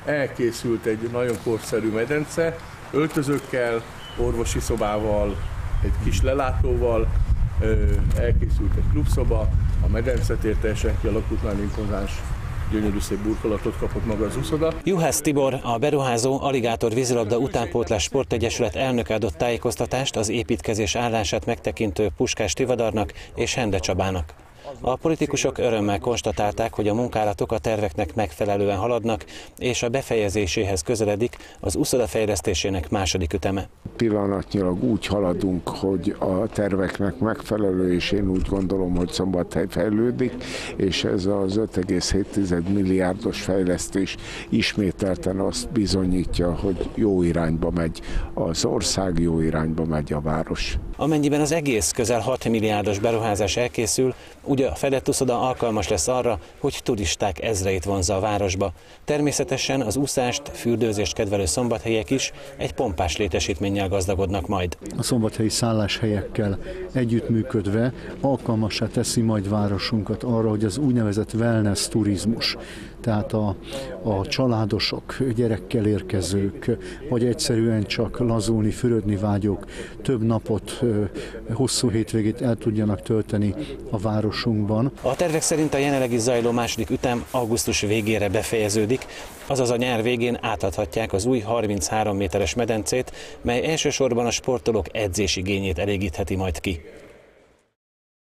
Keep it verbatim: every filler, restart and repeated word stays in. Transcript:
elkészült egy nagyon korszerű medence, öltözőkkel, orvosi szobával, egy kis lelátóval, elkészült egy klubszoba, a medencetér teljesen kialakult, már impozáns, gyönyörű szép burkolatot kapott maga az úszoda. Juhász Tibor, a beruházó Aligátor vízilabda utánpótlás sportegyesület elnöke adott tájékoztatást az építkezés állását megtekintő Puskás Tivadarnak és Hende Csabának. A politikusok örömmel konstatálták, hogy a munkálatok a terveknek megfelelően haladnak, és a befejezéséhez közeledik az úszoda fejlesztésének második üteme. Pillanatnyilag úgy haladunk, hogy a terveknek megfelelő, és én úgy gondolom, hogy Szombathely fejlődik, és ez az öt egész hét milliárdos fejlesztés ismételten azt bizonyítja, hogy jó irányba megy az ország, jó irányba megy a város. Amennyiben az egész közel hat milliárdos beruházás elkészül, ugye a fedett úszoda alkalmas lesz arra, hogy turisták ezreit vonzza a városba. Természetesen az úszást, fürdőzést kedvelő szombathelyek is egy pompás létesítménnyel gazdagodnak majd. A szombathelyi szálláshelyekkel együttműködve alkalmassá teszi majd városunkat arra, hogy az úgynevezett wellness turizmus, tehát a, a családosok, gyerekkel érkezők, vagy egyszerűen csak lazulni, fürödni vágyók több napot, hosszú hétvégét el tudjanak tölteni a városunkban. A tervek szerint a jelenlegi zajló második ütem augusztus végére befejeződik, azaz a nyár végén átadhatják az új harminchárom méteres medencét, mely elsősorban a sportolók edzésigényét elégítheti majd ki.